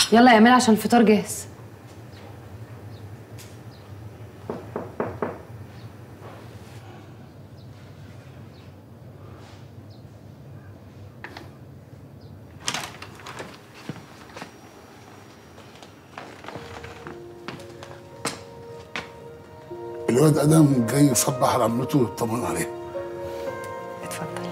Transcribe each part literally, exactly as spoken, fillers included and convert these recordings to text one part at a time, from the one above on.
يلا يا امال عشان الفطار جاهز. الواد ادم جاي يصبح على عمته ويطمن عليها. اتفضل.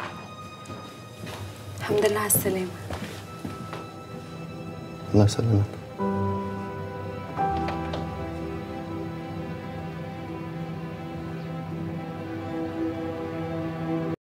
الحمد لله على السلامة. الله يسلمك.